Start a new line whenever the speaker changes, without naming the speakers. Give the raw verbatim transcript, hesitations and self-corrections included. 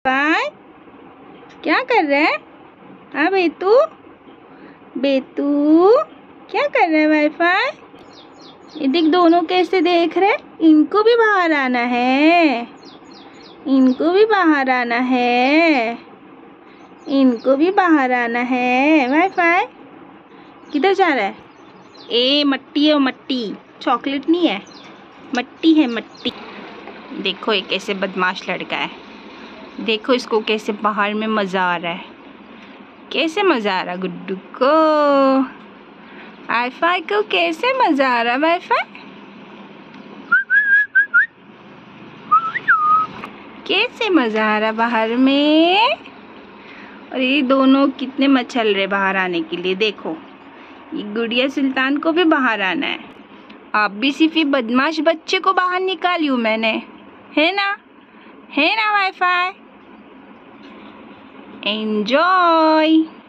Wifi क्या कर रहा है? हाँ बेतू, बेतू क्या कर रहा है वाईफाई? ये देख दोनों कैसे देख रहे, इनको भी बाहर आना है, इनको भी बाहर आना है, इनको भी बाहर आना है। वाईफाई किधर जा रहा है? ए मट्टी है, मट्टी, चॉकलेट नहीं है, मट्टी है मट्टी। देखो ये कैसे बदमाश लड़का है, देखो इसको कैसे बाहर में मज़ा आ रहा है, कैसे मज़ा आ रहा है गुड्डू को, वाईफाई को कैसे मज़ा आ रहा है वाईफाई, कैसे मज़ा आ रहा बाहर में। और ये दोनों कितने मचल रहे बाहर आने के लिए। देखो ये गुड़िया सुल्तान को भी बाहर आना है। आप भी सिर्फ ये बदमाश बच्चे को बाहर निकाली हूँ मैंने, है ना, है ना वाईफाई। एंजॉय।